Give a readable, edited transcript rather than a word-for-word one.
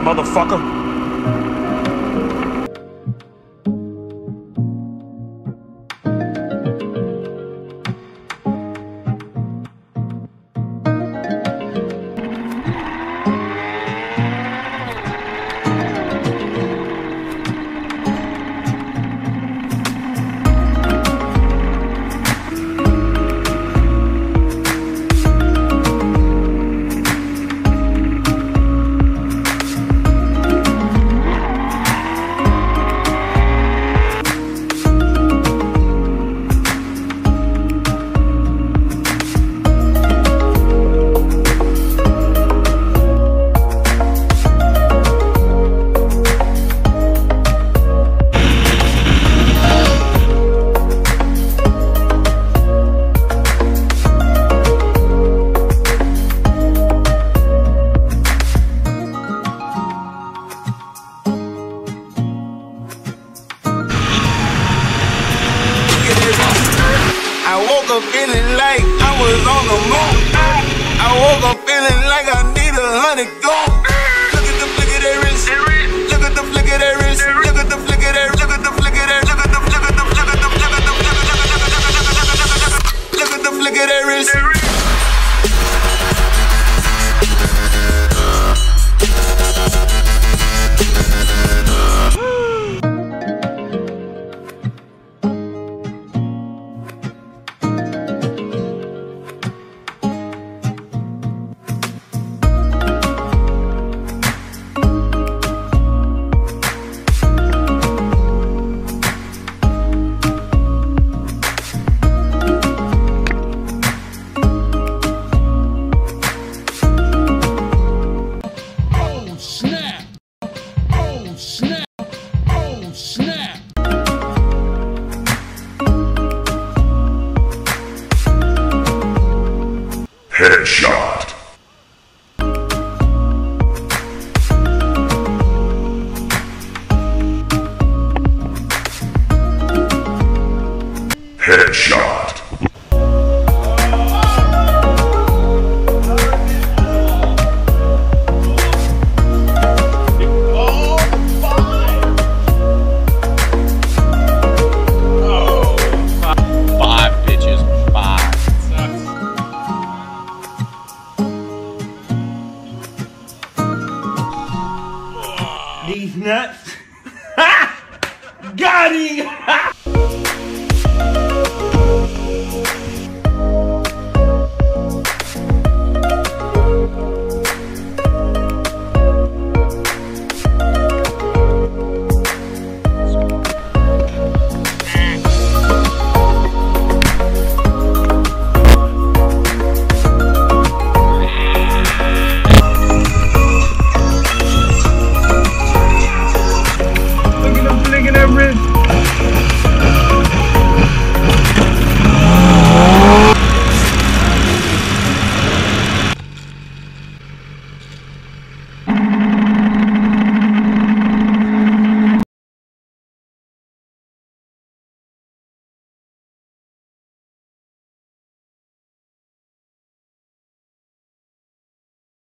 motherfucker. I woke up feeling like I was on the moon. I woke up feeling like I need 100 gold. Look at the flick of that wrist. Look at the flick of that wrist. Look at the flick of that. Look at the flick of that. Look at the flick of the. Look at the flick of the. Look at the flick of that wrist. Headshot. Headshot.